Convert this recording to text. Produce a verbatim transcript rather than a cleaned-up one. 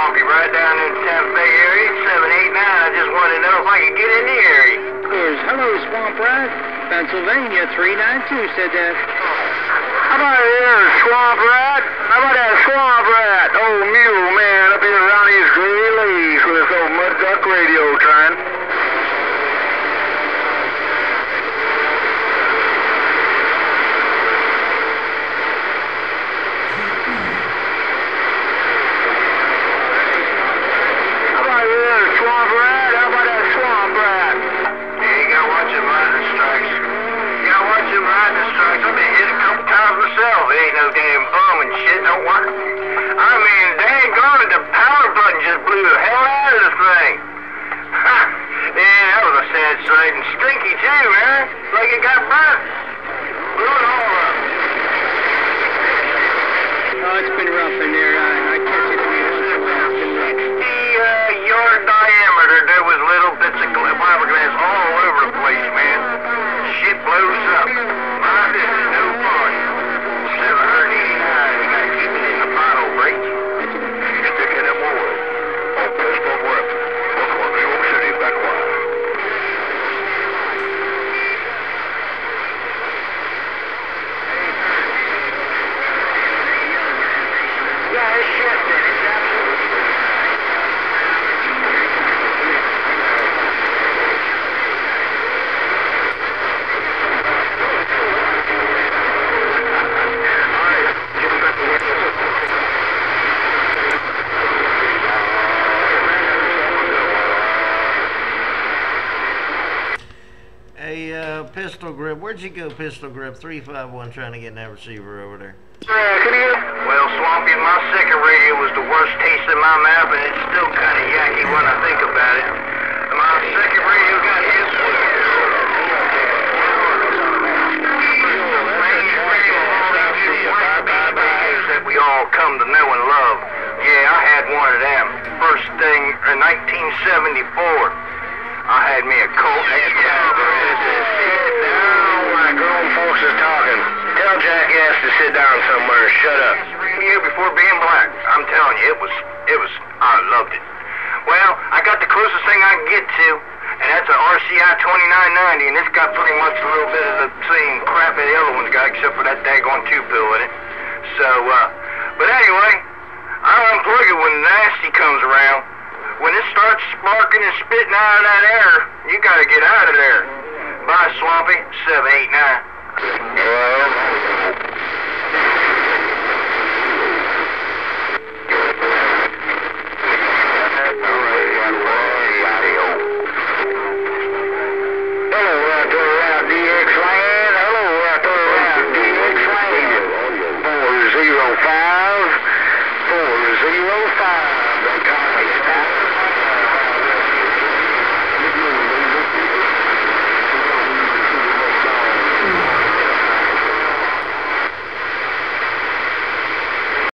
Swampy, right down in the Tampa Bay area, seven eight nine. I just wanted to know if I could get in the area. Of course. Hello, Swamp Rat. Pennsylvania, three nine two said that. How about there, Swamp Rat? How about that Swamp Rat? Old mule man up here around these gray leaves with this old mud duck radio trying. It ain't no damn bum and shit, don't work. I mean, dang gone, the power button just blew the hell out of the thing. Ha! Yeah, that was a sad sight and stinky too, man. Like it got burnt. Blew it all up. Oh, it's been rough in there. I, I catch it every once in a while. sixty uh, yard diameter, there was little bits of fiberglass all over the place, man. Shit blows up. My, this is no fun. seven eighty-nine, you gotta keep it in the bottle, break. Stick in the wood. Pistol grip. Look on New York City, Benoit. Yeah, it's shifting. It's absolutely Hey, uh, Pistol Grip, where'd you go, Pistol Grip? three five one trying to get that receiver over there. Yeah, can you? Well, Swampy, my second radio was the worst taste in my mouth, and it's still kind of yucky when I think about it. My second radio got hit with that we all come to know and love. Yeah, I had one of them. First thing in nineteen seventy-four. I had me a Colt Excalibur. Sit down while grown folks is talking. Tell Jackass to sit down somewhere and shut up. You before being black. I'm telling you, it was, it was, I loved it. Well, I got the closest thing I can get to, and that's an R C I twenty-nine ninety, and it's got pretty much a little bit of the same crap that the other one's got, except for that daggone two pill in it. So, uh, but anyway, I unplug it when the nasty comes around. When it starts sparking and spitting out of that air, you gotta get out of there. Bye, Swampy. seven eight nine. Hello, right there around D X land. Hello, right there around D X land. four zero five.